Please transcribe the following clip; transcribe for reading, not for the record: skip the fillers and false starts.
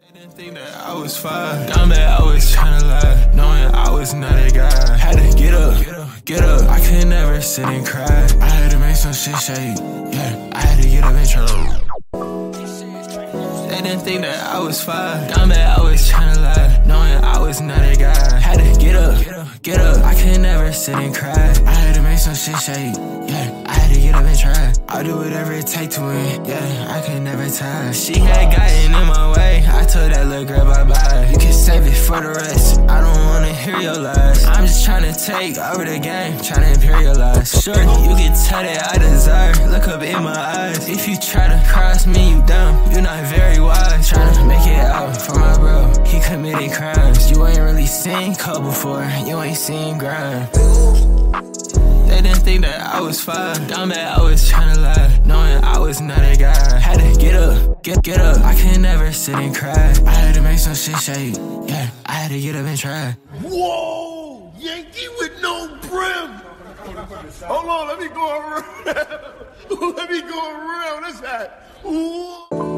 They didn't think that I was fine. Dumb that I was tryna lie, knowing I was not a guy. Had to get up. I could never sit and cry. I had to make some shit shake. Yeah, I had to get up and try. They didn't think that I was fine. Dumb that I was tryna lie, knowing I was not a guy. Had to get up. I could never sit and cry. I had to make some shit shake. Yeah, I had to get up and try. I'll do whatever it takes to win. Yeah, I could never tie. She had gotten in my way. I told that little girl bye-bye. You can save it for the rest. I don't wanna hear your lies. I'm just tryna take over the game, tryna imperialize. Sure, you can tell that I desire. Look up in my eyes. If you try to cross me, you dumb. You're not very wise. Tryna make it out for my bro. He committed crimes. You ain't really seen code before. You ain't seen grind. They didn't think that I was fine. Dumb that I was tryna lie, knowing I was not a guy. Had to get up. I could never sit and cry. I had to make some shit shake. Yeah, I had to get up and try. Whoa, Yankee with no brim. Hold on, let me go around. Let me go around. That's that. Ooh.